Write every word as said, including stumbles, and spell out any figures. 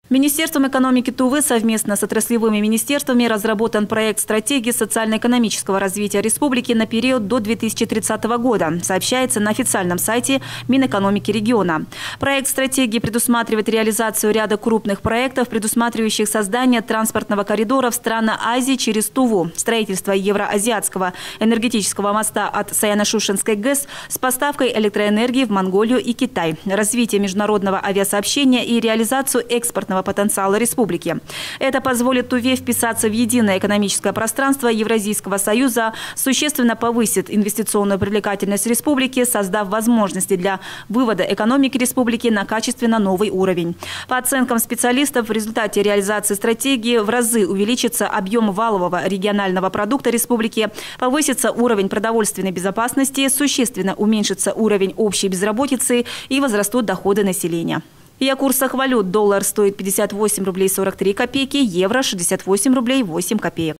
Министерством экономики Тувы совместно с отраслевыми министерствами разработан проект стратегии социально-экономического развития республики на период до две тысячи тридцатого года, сообщается на официальном сайте Минэкономики региона. Проект стратегии предусматривает реализацию ряда крупных проектов, предусматривающих создание транспортного коридора в страны Азии через Туву, строительство евроазиатского энергетического моста от Саяно-Шушенской ГЭС с поставкой электроэнергии в Монголию и Китай, развитие международного авиасообщения и реализацию экспортного потенциала республики. Это позволит Туве вписаться в единое экономическое пространство Евразийского союза, существенно повысит инвестиционную привлекательность республики, создав возможности для вывода экономики республики на качественно новый уровень. По оценкам специалистов, в результате реализации стратегии в разы увеличится объем валового регионального продукта республики, повысится уровень продовольственной безопасности, существенно уменьшится уровень общей безработицы и возрастут доходы населения. И о курсах валют. Доллар стоит пятьдесят восемь рублей сорок три копейки, евро шестьдесят восемь рублей восемь копеек.